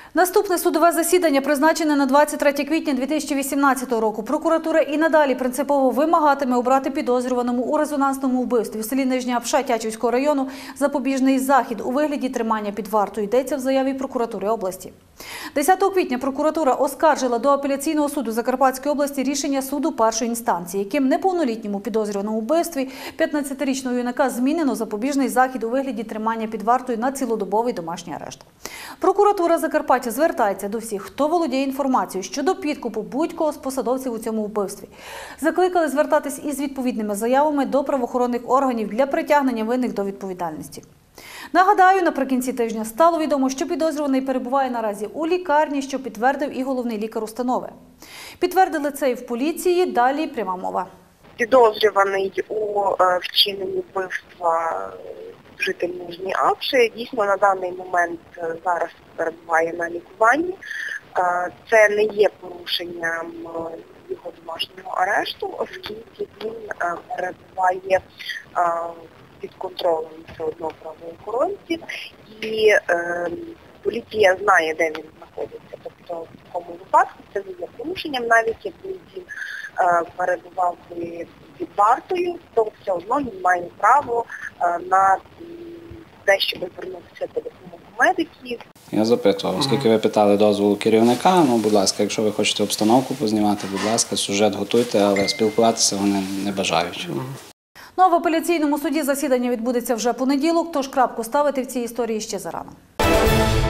Наступне судове засідання призначене на 23 квітня 2018 року. Прокуратура і надалі принципово вимагатиме обрати підозрюваному у резонансному вбивстві в селі Нижня Апша Тячівського району запобіжний захід у вигляді тримання під вартою, йдеться в заяві прокуратури області. 10 квітня прокуратура оскаржила до апеляційного суду Закарпатської області рішення суду першої інстанції, яким неповнолітньому підозрюваному у вбивстві 15-річного юнака змінено запобіжний захід у вигляді тримання під вартою на цілодобовий домашній арешт. Прокуратура Закарпаття звертається до всіх, хто володіє інформацією щодо підкупу будь-кого з посадовців у цьому вбивстві. Закликали звертатись із відповідними заявами до правоохоронних органів для притягнення винних до відповідальності. Нагадаю, наприкінці тижня стало відомо, що підозрюваний перебуває наразі у лікарні, що підтвердив і головний лікар установи. Підтвердили це і в поліції, далі пряма мова. Підозрюваний у вчиненні вбивства житель Нижньої Апши дійсно на даний момент зараз перебуває на лікуванні. Це не є порушенням його домашнього арешту, оскільки він перебуває під контролем все одно правоохоронців, і поліція знає, де він знаходиться. Тобто в такому випадку це не є порушенням, навіть якби він перебував під вартою, то все одно він має право на те, щоб звернутися до допомоги медиків. Я запитував, оскільки ви питали дозволу керівника, будь ласка, якщо ви хочете обстановку познімати, будь ласка, сюжет готуйте, але спілкуватися вони не бажають. Ну а в апеляційному суді засідання відбудеться вже понеділок, тож крапку ставити в цій історії ще зарано.